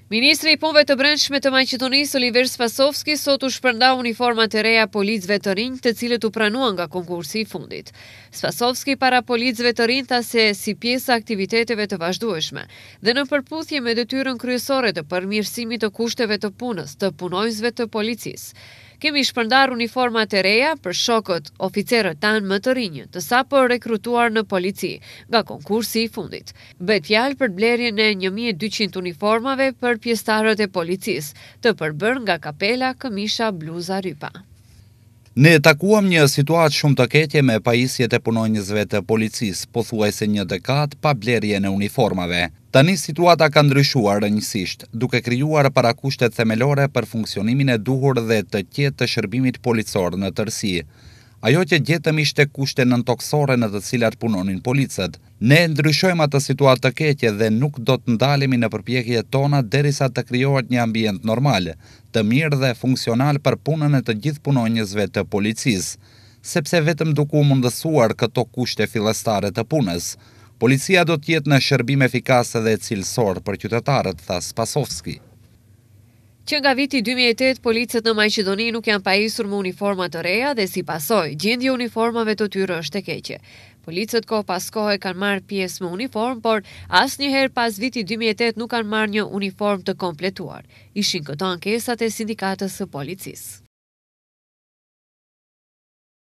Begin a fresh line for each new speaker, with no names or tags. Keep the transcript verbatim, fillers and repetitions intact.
Ministri i Punëve të Brendshme të Maqedonisë Oliver Spasovski sot u shpërndau uniformat e reja policëve të rinj, të cilët u pranuan nga konkursi i fundit. Spasovski para policëve të rinj tha se si pjesë e aktiviteteve të vazhdueshme dhe në përputhje me detyrën kryesore të përmirësimit të kushteve të punës të punonjësve të policisë, kemi shpërndar uniformat e reja për shokët oficerët tanë më të rinj, të sapo rekrutuar në polici nga konkursi i fundit. Bëhet fjalë për blerjen e një mijë e dyqind uniformave për pjesëtarët e policisë, të përbërë nga kapela, këmisha, bluza, rypa.
Ne takuam një situatë shumë të keqe me pajisjet e punonjësve të policisë, pothuajse një dekadë pa blerjen e uniformave. Tani situata ka ndryshuar rënjësisht, duke krijuar parakushtet themelore për funksionimin e duhur dhe të qetë të shërbimit policor në tërësi. Ajo që gjetëm ishte kushte nëntoksore në të cilat punonin policët. Ne ndryshojmë atë situatë të keqe dhe nuk do të ndalemi në përpjekjet tona derisa të krijohet një ambient normal, të mirë dhe funksional për punën e të gjithë punonjësve të policisë, sepse vetëm duke u mundësuar këto kushte fillestare të punës, policia do të jetë në shërbim efikas dhe cilësor për qytetarët, tha Spasovski.
Që nga viti dy mijë e tetë, policët në Maqedoni nuk janë pajisur me uniforma të reja dhe si pasojë, gjendja e uniformave të tyre është e keqe. Policët kohë pas kohe kanë marrë pjesë me uniform, por asnjëherë pas vitit dy mijë e tetë nuk kanë marrë një uniform të kompletuar. Ishin këto ankesat e sindikatës së policisë.